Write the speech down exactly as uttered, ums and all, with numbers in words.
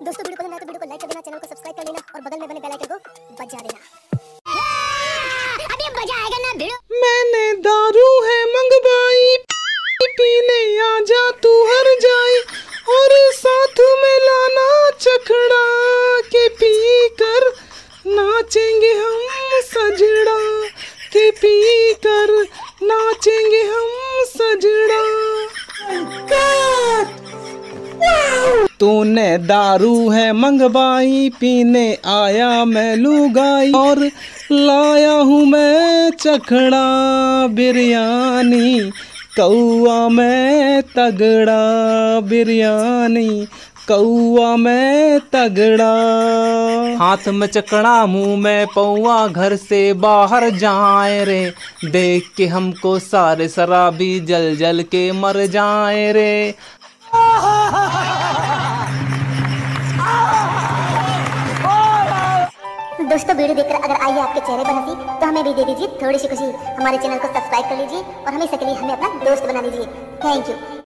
दोस्तों वीडियो पसंद आए तो वीडियो को लाइक कर देना, चैनल को सब्सक्राइब कर लेना और बगल में बने बेल आइकन को बजा देना। अभी मजा आएगा ना वीडियो। मैंने दारू है मंगवाई, पीने आजा तू हर जाए, और साथ में लाना चखड़ा के पी कर नाचेंगे हम सजड़ा, के पी कर नाचेंगे हम सजड़ा। तूने दारू है मंगवाई, पीने आया मैं लुगाई, और लाया हूँ मैं चखड़ा बिरयानी, कौआ मैं तगड़ा बिरयानी, कौआ मैं तगड़ा। हाथ में चकड़ा मुंह में पौआ, घर से बाहर जाए रे, देख के हमको सारे शराबी जल जल के मर जाए रे। दोस्तों वीडियो देखकर अगर आई है आपके चेहरे पर हंसी तो हमें भी दे दीजिए थोड़ी सी खुशी। हमारे चैनल को सब्सक्राइब कर लीजिए और हमेशा के लिए हमें अपना दोस्त बना लीजिए। Thank you.